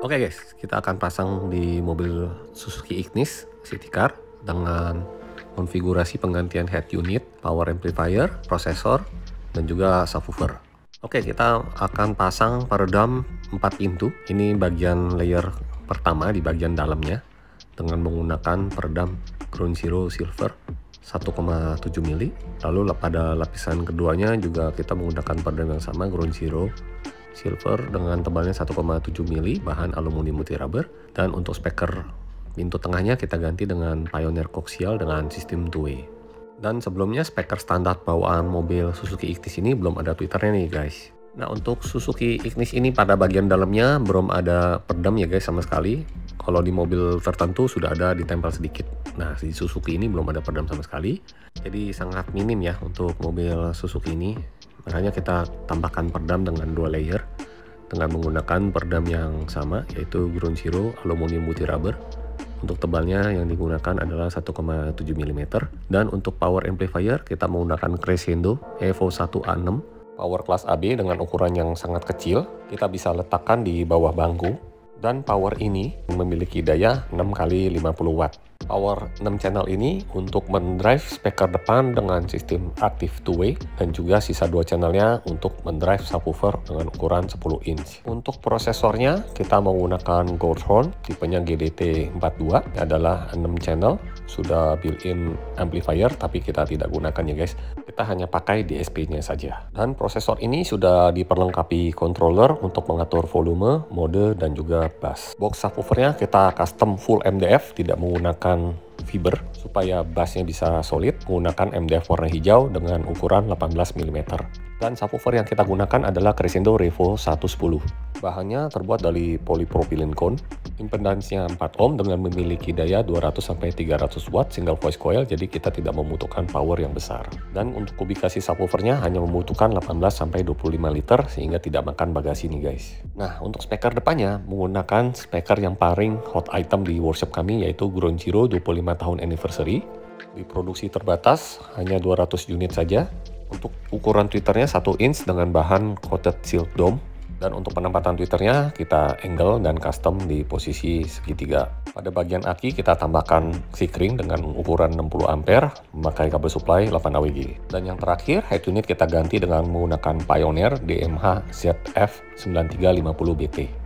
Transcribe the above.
Oke guys, kita akan pasang di mobil Suzuki Ignis City Car dengan konfigurasi penggantian head unit, power amplifier, prosesor, dan juga subwoofer. Oke, kita akan pasang peredam 4 pintu. Ini bagian layer pertama di bagian dalamnya dengan menggunakan peredam Ground Zero Silver 1,7 mili. Lalu pada lapisan keduanya juga kita menggunakan peredam yang sama, Ground Zero Silver dengan tebalnya 1,7 mili, bahan aluminium multirubber. Dan untuk speaker pintu tengahnya kita ganti dengan Pioneer Coaxial dengan sistem two-way. Dan sebelumnya speaker standar bawaan mobil Suzuki Ignis ini belum ada tweeternya nih guys. Nah, untuk Suzuki Ignis ini pada bagian dalamnya belum ada peredam ya guys sama sekali. Kalau di mobil tertentu sudah ada ditempel sedikit. Nah, di Suzuki ini belum ada peredam sama sekali. Jadi sangat minim ya untuk mobil Suzuki ini. Makanya kita tambahkan peredam dengan 2 layer dengan menggunakan peredam yang sama, yaitu Ground Zero aluminium multirubber. Untuk tebalnya yang digunakan adalah 1,7 mm. Dan untuk power amplifier kita menggunakan Crescendo Evo 1A6 power class AB dengan ukuran yang sangat kecil. Kita bisa letakkan di bawah bangku. Dan power ini memiliki daya 6 x 50 watt. Power 6 channel ini untuk mendrive speaker depan dengan sistem active two-way, dan juga sisa 2 channelnya untuk mendrive subwoofer dengan ukuran 10 inch. Untuk prosesornya kita menggunakan Goldhorn tipenya GDT42, adalah 6 channel, sudah built-in amplifier tapi kita tidak gunakan ya guys. Kita hanya pakai DSP-nya saja. Dan prosesor ini sudah diperlengkapi controller untuk mengatur volume, mode, dan juga bass. Box subwoofernya kita custom full MDF, tidak menggunakan fiber supaya bassnya bisa solid, menggunakan MDF warna hijau dengan ukuran 18 mm. Dan subwoofer yang kita gunakan adalah Crescendo Revo 110. Bahannya terbuat dari polypropylene cone, impedansnya 4 ohm dengan memiliki daya 200-300 watt single voice coil, jadi kita tidak membutuhkan power yang besar. Dan untuk kubikasi subwoofernya hanya membutuhkan 18-25 liter sehingga tidak makan bagasi nih guys. Nah, untuk speaker depannya menggunakan speaker yang paling hot item di workshop kami, yaitu Ground Zero 25 tahun anniversary. Diproduksi terbatas, hanya 200 unit saja. Untuk ukuran tweeternya 1 inch dengan bahan coated silk dome. Dan untuk penempatan tweeternya kita angle dan custom di posisi segitiga. Pada bagian aki kita tambahkan C-ring dengan ukuran 60 ampere, memakai kabel supply 8 AWG. Dan yang terakhir, head unit kita ganti dengan menggunakan Pioneer DMH ZF9350BT.